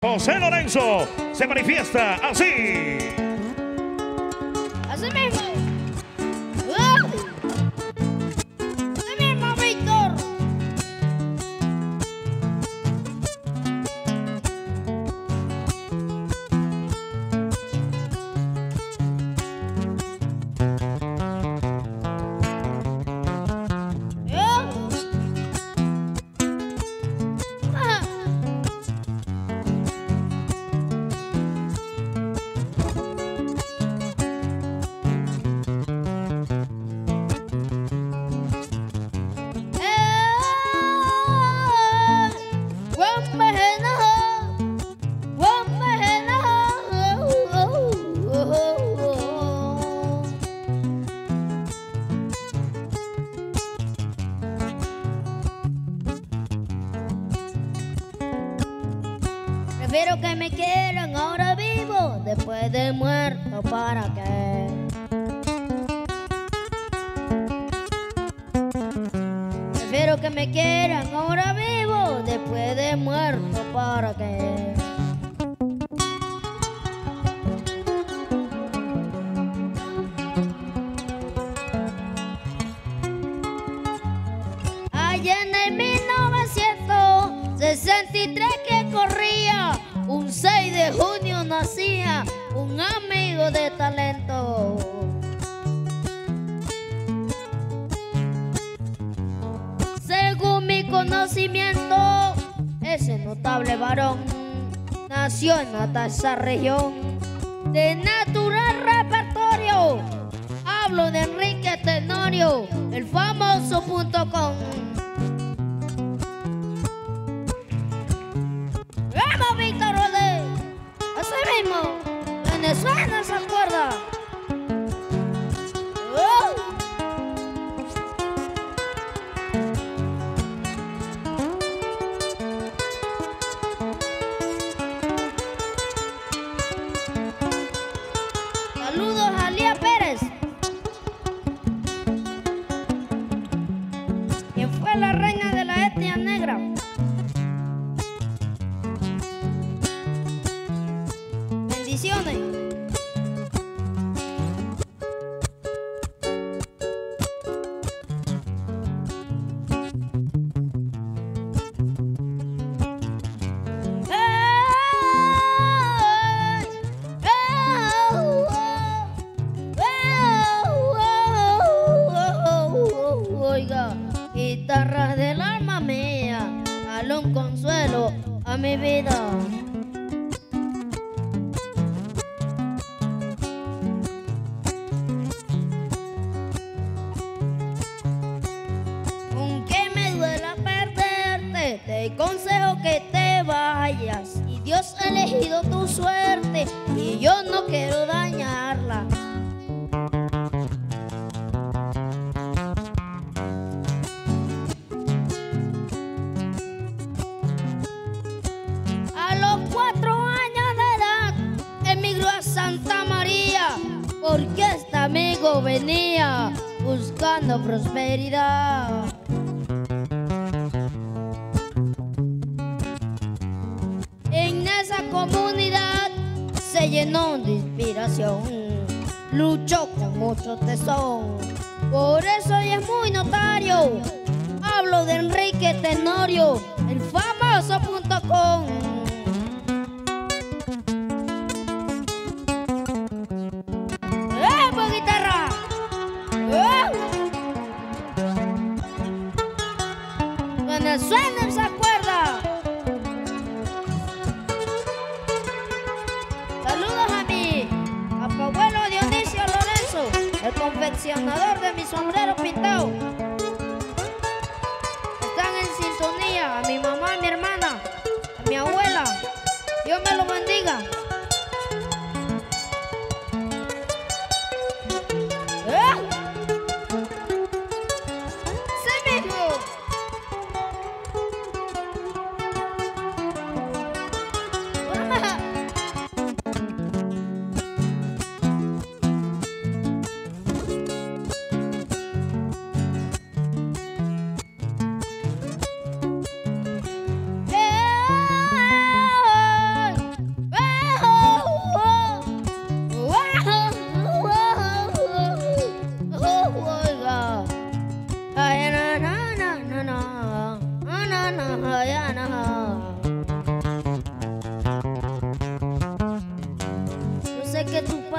José Lorenzo se manifiesta así. Así mismo. Así mismo, Víctor. Prefiero que me quieran ahora vivo, después de muerto, ¿para qué? Prefiero que me quieran ahora vivo, después de muerto, ¿para qué? Allá en el 1963 que corría, un 6 de junio nacía un amigo de talento. Según mi conocimiento, ese notable varón nació en esa región de natural repertorio. Hablo de Enrique Tenorio, el famoso .com. ¡Vamos, Víctor Rodé! Así mismo, Venezuela se acuerda. Saludos a Lía Pérez, quien fue la reina de la etnia negra. Bendiciones. Oiga, guitarra del alma mía, dale un consuelo a mi vida. Aunque me duela perderte, te consejo que te vayas. Y Dios ha elegido tu suerte y yo no quiero dañarla. A los 4 años de edad emigró a Santa María, porque este amigo venía buscando prosperidad. En esa comunidad se llenó de inspiración, luchó con mucho tesón, por eso hoy es muy notario. Hablo de Enrique Tenorio, el famoso .com. ¡Vamos, guitarra! Venezuela se acuerda. Saludos a mi abuelo Dionisio Lorenzo, el confeccionador de mi sombrero pintado. Están en sintonía, a mi mamá, a mi hermana, a mi abuela. Dios me lo bendiga.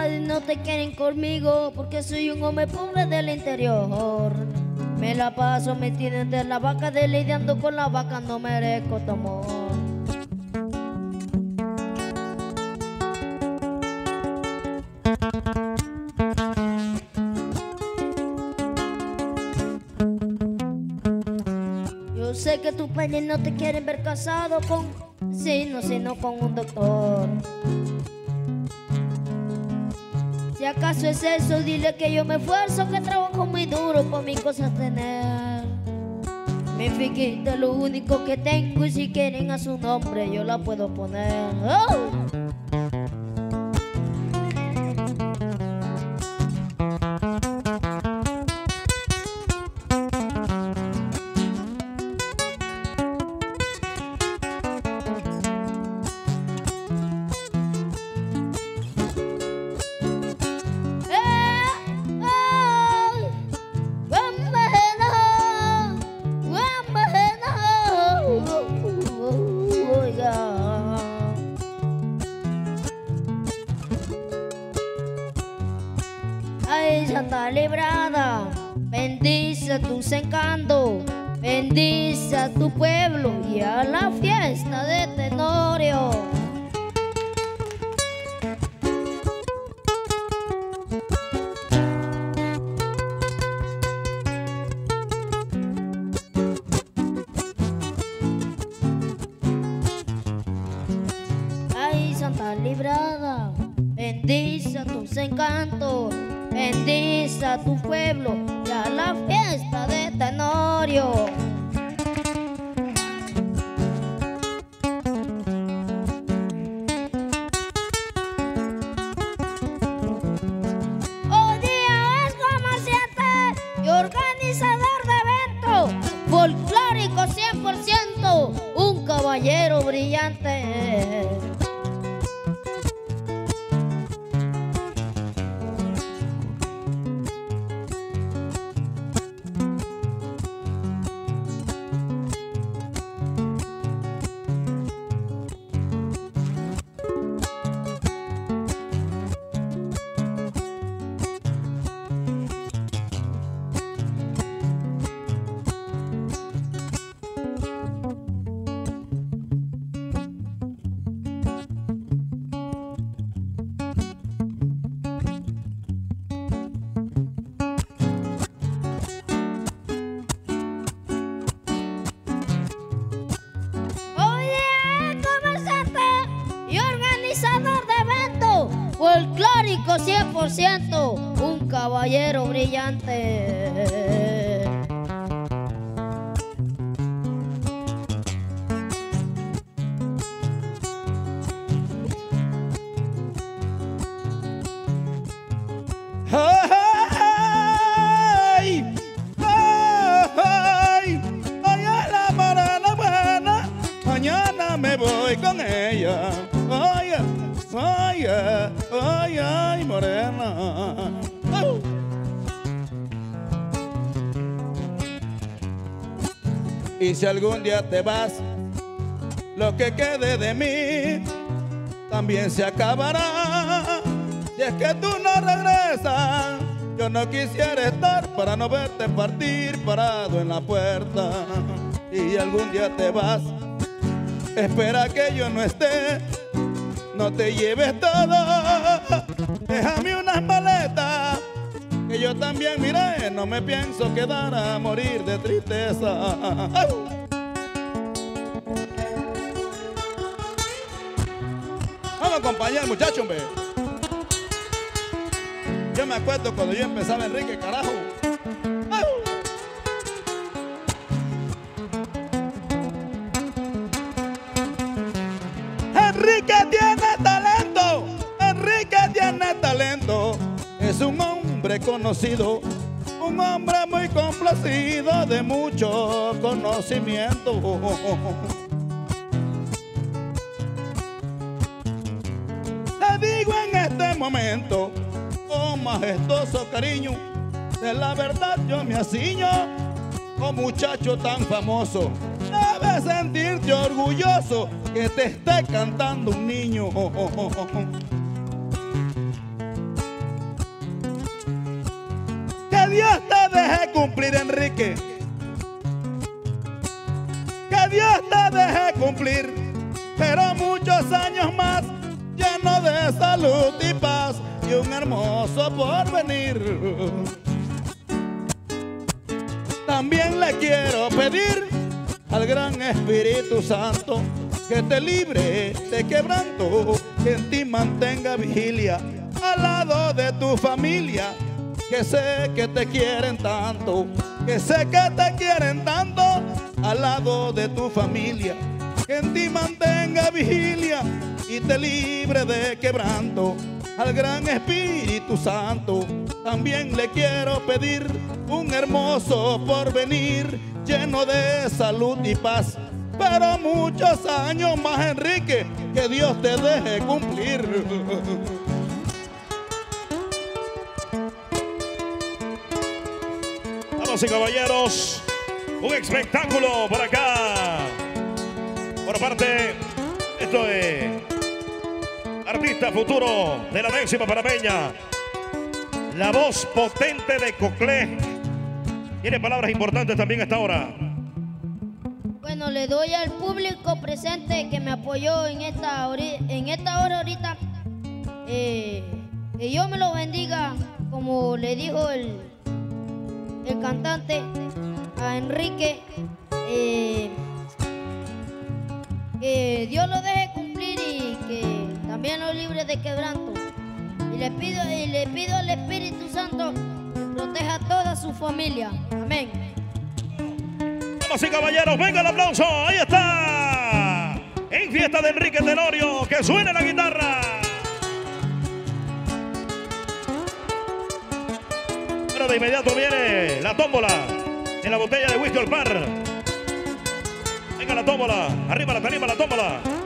padres no te quieren conmigo porque soy un hombre pobre del interior. Me la paso metida entre la vaca, lidiando con la vaca, no merezco tu amor. Yo sé que tus padres no te quieren ver casado con sino con un doctor. Si acaso es eso, dile que yo me esfuerzo, que trabajo muy duro por mis cosas tener. Mi fiquita es lo único que tengo y si quieren a su nombre yo la puedo poner. ¡Oh! Ay, Santa Librada, bendice tus encantos, bendice a tu pueblo y a la fiesta de Tenorio. Ay, Santa Librada, bendice a tus encantos, bendice a tu pueblo y a la fiesta de Tenorio. Hoy día es comerciante y organizador de eventos, folclórico 100%, un caballero brillante. Folclórico 100%, un caballero brillante. ¡Ay! ¡Ay! ¡Ay, a la morena buena! Mañana me voy con ella. ¡Ay! ¡Ay! ¡Ay, ay, morena! Y si algún día te vas, lo que quede de mí también se acabará. Si es que tú no regresas, yo no quisiera estar para no verte partir parado en la puerta. Y algún día te vas, espera que yo no esté. No te lleves todo, déjame unas maletas, que yo también miré, no me pienso quedar a morir de tristeza. ¡Ay! Vamos a acompañar, muchachos, hombre. Yo me acuerdo cuando yo empezaba Enrique, carajo. ¡Ay! Enrique tiene talento, Enrique tiene talento. Es un hombre conocido, un hombre muy complacido, de mucho conocimiento. Te digo en este momento, con majestuoso cariño, de la verdad yo me aciño, oh muchacho tan famoso. Debes sentirte orgulloso que te esté cantando un niño. Dios te deje cumplir, Enrique. Que Dios te deje cumplir, pero muchos años más, lleno de salud y paz y un hermoso porvenir. También le quiero pedir al gran Espíritu Santo que te libre de quebranto, que en ti mantenga vigilia al lado de tu familia, que sé que te quieren tanto, que sé que te quieren tanto, al lado de tu familia, que en ti mantenga vigilia y te libre de quebranto. Al gran Espíritu Santo también le quiero pedir un hermoso porvenir lleno de salud y paz, pero muchos años más, Enrique, que Dios te deje cumplir. Damas y caballeros, un espectáculo por acá. Por parte, esto es artista futuro de la 10ª panameña, la voz potente de Coclé. Tiene palabras importantes también a esta hora. Bueno, le doy al público presente que me apoyó en esta hora ahorita. Que Dios me lo bendiga, como le dijo el cantante a Enrique. Que Dios lo deje cumplir y que también lo libre de quebranto. Y le pido al Espíritu Santo que proteja a toda su familia. Amén. Damas y caballeros, venga el aplauso. Ahí está. En fiesta de Enrique Tenorio, que suene la guitarra. Pero de inmediato viene la tómbola en la botella de whisky al par. Venga la tómbola, arriba la tarima, la tómbola.